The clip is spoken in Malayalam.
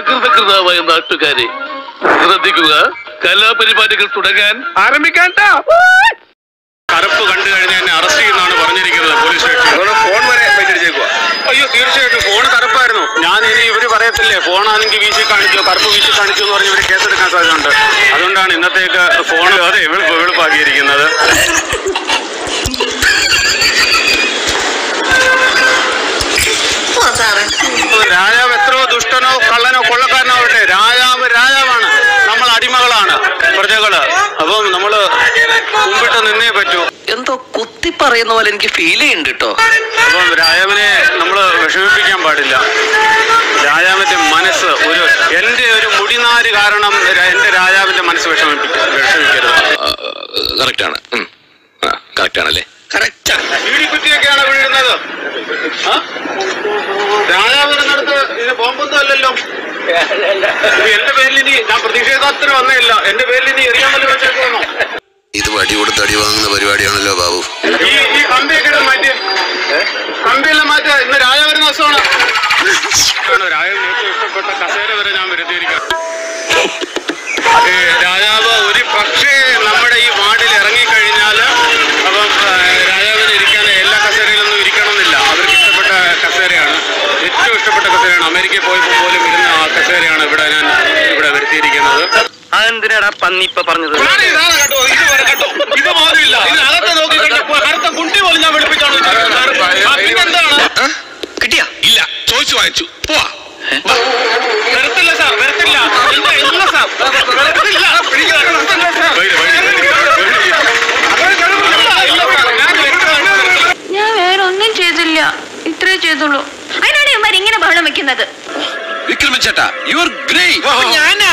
ജാഗ്രതകൃതമായ നാട്ടുകാരെ ശ്രദ്ധിക്കുക, കലാപരിപാടികൾ തുടങ്ങാൻ ആരംഭിക്കാൻ. കറുപ്പ് കണ്ടു കഴിഞ്ഞാൽ എന്നെ അറസ്റ്റ് ചെയ്യുന്നതാണ് പറഞ്ഞിരിക്കുന്നത് പോലീസ് സ്റ്റേഷൻ. ഫോൺ വരെ വെച്ചിരിച്ചേക്കുക. അയ്യോ തീർച്ചയായിട്ടും ഫോൺ കറുപ്പായിരുന്നു. ഞാൻ ഇനി ഇവര് പറയത്തില്ലേ ഫോണാണെങ്കിൽ വീശി കാണിച്ചോ, കറുപ്പ് വീശി കാണിച്ചു എന്ന് പറഞ്ഞ് ഇവര് കേസെടുക്കാൻ സാധ്യതയുണ്ട്. അതുകൊണ്ടാണ് ഇന്നത്തേക്ക് ഫോൺ അതെ വെളുപ്പാക്കിയിരിക്കുന്നത്. രാജാവ് എത്രയോ ദുഷ്ടനോ കള്ളനോ കൊള്ളക്കാരനാവട്ടെ, രാജാവ് രാജാവാണ്. നമ്മൾ അടിമകളാണ്, പ്രജകള്. അപ്പം നമ്മള് മുമ്പിട്ട് നിന്നേ പറ്റൂ. എന്തോ കുത്തി പറയുന്ന പോലെ എനിക്ക് ഫീൽ ചെയ്യുന്നുണ്ട് കേട്ടോ. അപ്പം രാജാവിനെ നമ്മള് വിഷമിപ്പിക്കാൻ പാടില്ല. രാജാവിന്റെ മനസ്സ് എന്റെ ഒരു മുടിനാര് കാരണം എന്റെ രാജാവിന്റെ മനസ്സ് വിഷമിക്കരുത്. കറക്റ്റാണ്, കറക്റ്റാണല്ലേ? കുറ്റിയൊക്കെയാണ് വീഴുന്നത്. രാജാവിനടുത്ത് ഇത് ബോംബൊന്നും അല്ലല്ലോ. എന്റെ പേരിൽ ഇനി ഞാൻ പ്രതിഷേധാത്തിന് വന്നേയില്ല. എന്റെ പേരിൽ ഇനി എറിയാൻ വല്ല വെച്ചേക്കണോ? ഇത് വടി കൊടുത്ത് അടി വാങ്ങുന്ന പരിപാടിയാണല്ലോ ബാബു. ഈ കമ്പിയൊക്കെ മാറ്റി, കമ്പിയെല്ലാം മാറ്റുക. ഇന്ന് രാജാവിന് ദിവസമാണ്. രാജാവിന് ഏറ്റവും ഇഷ്ടപ്പെട്ട കസേര വരെ ഞാൻ വരുത്തിയിരിക്കാം. രാജാവ് ഒരു പക്ഷേ നമ്മുടെ ഈ വാർഡിൽ ഇറങ്ങിക്കഴിഞ്ഞാൽ അപ്പം രാജാവിന് ഇരിക്കാൻ എല്ലാ കസേരയിലൊന്നും ഇരിക്കണമെന്നില്ല. അവർക്ക് ഇഷ്ടപ്പെട്ട കസേരയാണ്, ഏറ്റവും ഇഷ്ടപ്പെട്ട കസേരയാണ്. അമേരിക്കയിൽ പോയപ്പോൾ പോലും ഇരുന്ന ആ കസേരയാണ് ഇവിടെ വരുത്തിയിരിക്കുന്നത്. അതെന്തിനാടാ പന്നി ഇപ്പൊ പറഞ്ഞത്? ഇത് പോലുമില്ല. ഇതിനകത്ത് നോക്കി അടുത്ത കുണ്ടി പോലും ഞാൻ വെളുപ്പിച്ചാണ്. പിന്നെന്താണ്? കിട്ടിയാ? ഇല്ല, ചോദിച്ചു വാങ്ങിച്ചു. പോവാ. വരത്തില്ല സാർ, വരത്തില്ല. ഇല്ല സാർ, വരത്തില്ല. ഞാൻ വേറെ ഒന്നും ചെയ്തില്ല, ഇത്രേ ചെയ്തുള്ളൂ. അതിനാണ് ഇവന്മാർ ഇങ്ങനെ ബഹളം വെക്കുന്നത്. വിക്രമൻ ചേട്ടാ, യു ആർ ഗ്രേറ്റ്. ഞാനാ